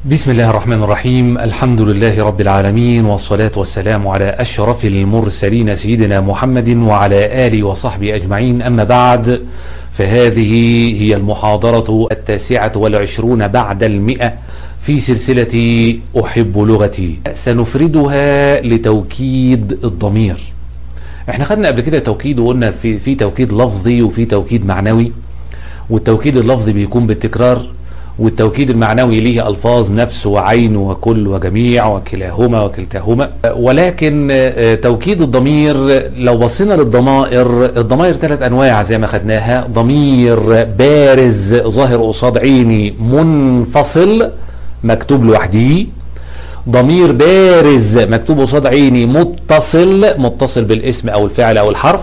بسم الله الرحمن الرحيم. الحمد لله رب العالمين، والصلاة والسلام على أشرف المرسلين سيدنا محمد وعلى آله وصحبه أجمعين. أما بعد، فهذه هي المحاضرة 29 بعد 100 في سلسلة أحب لغتي، سنفردها لتوكيد الضمير. احنا خدنا قبل كده توكيد وقلنا في توكيد لفظي وفي توكيد معنوي، والتوكيد اللفظي بيكون بالتكرار، والتوكيد المعنوي ليه ألفاظ نفس وعين وكل وجميع وكلاهما وكلتاهما. ولكن توكيد الضمير لو بصينا للضمائر، الضمائر 3 أنواع زي ما خدناها: ضمير بارز ظاهر قصاد عيني منفصل مكتوب لوحده، ضمير بارز مكتوب قصاد عيني متصل بالاسم أو الفعل أو الحرف،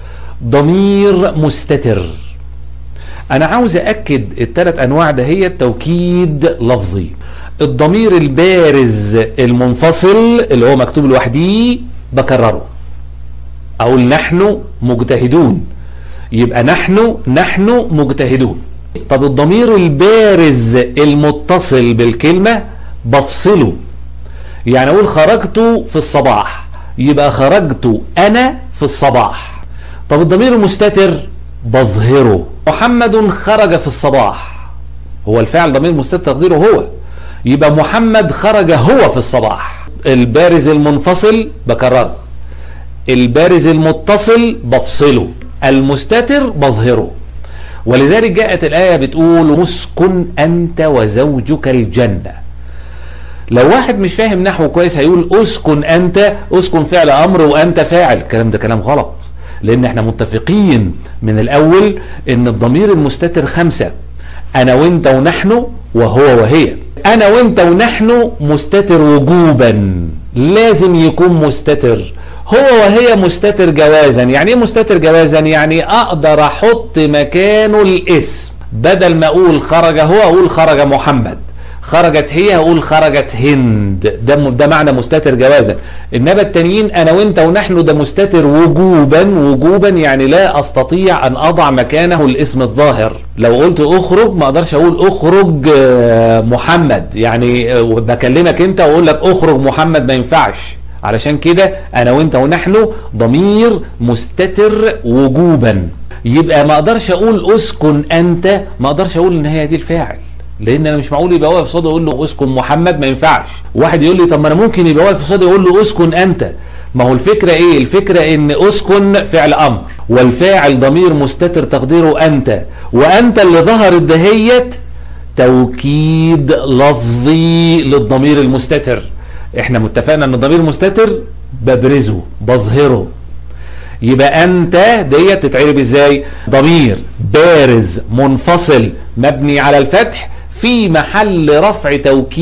ضمير مستتر. أنا عاوز أكد ال3 أنواع ده هي توكيد لفظي. الضمير البارز المنفصل اللي هو مكتوب لوحده بكرره، أقول نحن مجتهدون، يبقى نحن مجتهدون. طب الضمير البارز المتصل بالكلمة بفصله، يعني أقول خرجت في الصباح، يبقى خرجت أنا في الصباح. طب الضمير المستتر بظهره، محمد خرج في الصباح، هو الفعل ضمير مستتر تقديره هو، يبقى محمد خرج هو في الصباح. البارز المنفصل بكرره، البارز المتصل بفصله، المستتر بظهره. ولذلك جاءت الآية بتقول اسكن أنت وزوجك الجنة. لو واحد مش فاهم نحو كويس هيقول اسكن أنت، اسكن فعل أمر وأنت فاعل. الكلام ده كلام غلط، لأن احنا متفقين من الأول إن الضمير المستتر 5: أنا وأنت ونحن وهو وهي. أنا وأنت ونحن مستتر وجوبا، لازم يكون مستتر. هو وهي مستتر جوازا. يعني إيه مستتر جوازا؟ يعني أقدر أحط مكانه الاسم، بدل ما أقول خرج هو أقول خرج محمد، خرجت هي أقول خرجت هند. ده معنى مستتر جوازا. إنما التانيين أنا وأنت ونحن ده مستتر وجوبا، يعني لا أستطيع أن أضع مكانه الاسم الظاهر. لو قلت أخرج ما أقدرش أقول أخرج محمد، يعني بكلمك أنت وأقول لك أخرج محمد، ما ينفعش. علشان كده أنا وأنت ونحن ضمير مستتر وجوبا. يبقى ما أقدرش أقول أسكن أنت، ما أقدرش أقول إن هي دي الفاعل، لان انا مش معقول يبقى واقف قصادي اقول له اسكن محمد، ما ينفعش. واحد يقول لي طب ما انا ممكن يبقى واقف قصادي اقول له اسكن انت. ما هو الفكره ايه؟ الفكره ان اسكن فعل امر، والفاعل ضمير مستتر تقديره انت، وانت اللي ظهرت دهيت توكيد لفظي للضمير المستتر. احنا متفقنا ان الضمير المستتر ببرزه بظهره. يبقى انت ديت تتعرب ازاي؟ ضمير بارز منفصل مبني على الفتح في محل رفع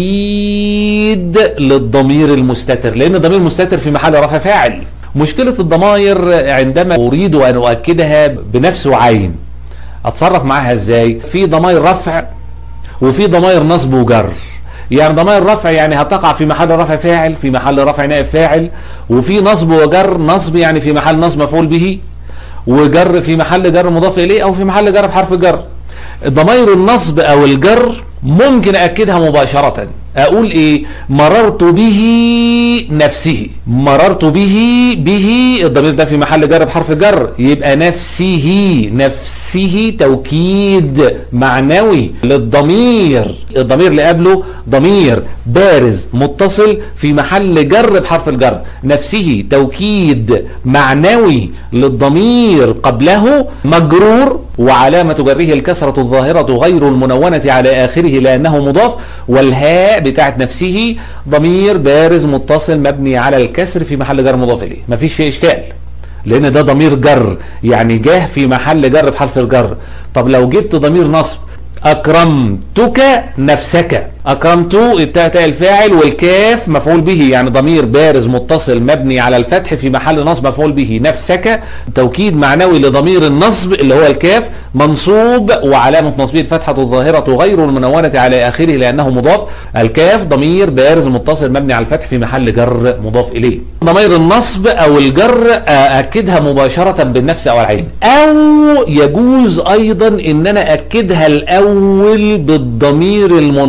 توكيد للضمير المستتر، لان الضمير المستتر في محل رفع فاعل. مشكلة الضمائر عندما اريد ان اؤكدها بنفس وعين اتصرف معاها ازاي؟ في ضمائر رفع وفي ضمائر نصب وجر. يعني ضمائر رفع يعني هتقع في محل رفع فاعل، في محل رفع نائب فاعل. وفي نصب وجر، نصب يعني في محل نصب مفعول به، وجر في محل جر مضاف اليه او في محل جر بحرف جر. ضمائر النصب او الجر ممكن اكدها مباشرة، اقول ايه؟ مررت به نفسه، مررت به الضمير ده في محل جر بحرف جر، يبقى نفسه توكيد معنوي للضمير. الضمير اللي قبله ضمير بارز متصل في محل جر بحرف الجر، نفسه توكيد معنوي للضمير قبله مجرور، وعلامة جره الكسرة الظاهرة غير المنونة على آخره لأنه مضاف، والهاء بتاعت نفسه ضمير بارز متصل مبني على الكسر في محل جر مضاف إليه. مفيش فيه إشكال، لأن ده ضمير جر، يعني جاه في محل جر بحرف الجر. طب لو جبت ضمير نصب: أكرمتك نفسك، أكرمت التاء الفاعل والكاف مفعول به، يعني ضمير بارز متصل مبني على الفتح في محل نصب مفعول به. نفسك توكيد معنوي لضمير النصب اللي هو الكاف، منصوب وعلامة نصبه الفتحة الظاهرة غير المنونة على آخره لأنه مضاف. الكاف ضمير بارز متصل مبني على الفتح في محل جر مضاف إليه. ضمير النصب أو الجر أكدها مباشرة بالنفس أو العين، أو يجوز أيضا إن أنا أكدها الأول بالضمير المنفصل.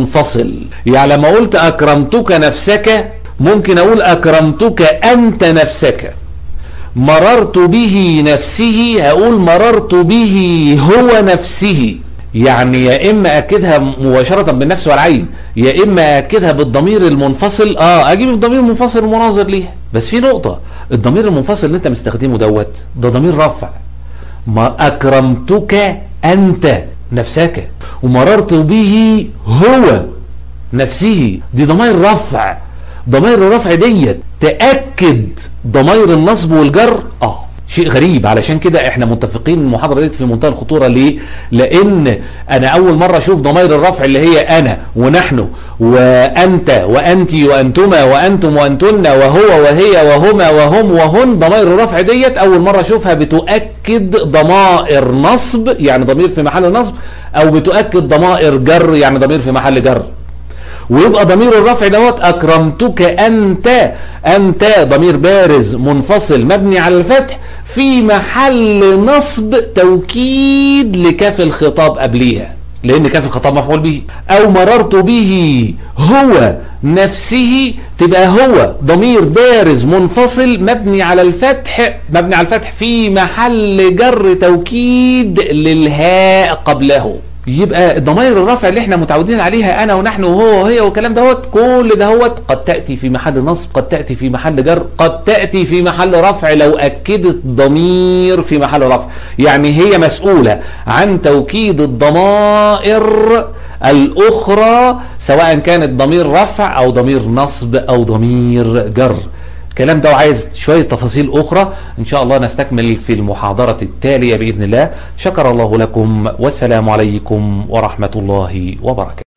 منفصل. يعني لما قلت أكرمتك نفسك ممكن أقول أكرمتك أنت نفسك. مررت به نفسه أقول مررت به هو نفسه. يعني يا إما أكدها مباشرة بالنفس والعين، يا إما أكدها بالضمير المنفصل. أجيب الضمير المنفصل المناظر ليها. بس في نقطة، الضمير المنفصل اللي أنت مستخدمه ده ضمير رفع. ما أكرمتك أنت نفسك، ومررت به هو نفسه، دي ضمير رفع. ضمير الرفع ديت تأكد ضمير النصب والجر. شيء غريب. علشان كده احنا متفقين المحاضرة دي في منتهى الخطورة. ليه؟ لان انا اول مرة اشوف ضمير الرفع اللي هي انا ونحن وانت وانتي وانتما وانتم وانتن وهو وهي وهما وهم وهن. ضمير الرفع ديت اول مرة اشوفها بتؤكد ضمائر نصب، يعني ضمير في محل نصب، او بتؤكد ضمائر جر، يعني ضمير في محل جر. ويبقى ضمير الرفع دوت أكرمتك أنت. أنت ضمير بارز منفصل مبني على الفتح في محل نصب توكيد لكاف الخطاب قبليها، لأن كاف الخطاب مفعول به. أو مررت به هو نفسه، تبقى هو ضمير بارز منفصل مبني على الفتح في محل جر توكيد للهاء قبله. يبقى الضمائر الرفع اللي احنا متعودين عليها انا ونحن وهو وهي والكلام دهوت، كل دهوت قد تأتي في محل نصب، قد تأتي في محل جر، قد تأتي في محل رفع لو أكدت ضمير في محل رفع. يعني هي مسؤولة عن توكيد الضمائر الأخرى سواء كانت ضمير رفع أو ضمير نصب أو ضمير جر. الكلام ده وعايز شوية تفاصيل أخرى إن شاء الله نستكمل في المحاضرة التالية بإذن الله. شكر الله لكم، والسلام عليكم ورحمة الله وبركاته.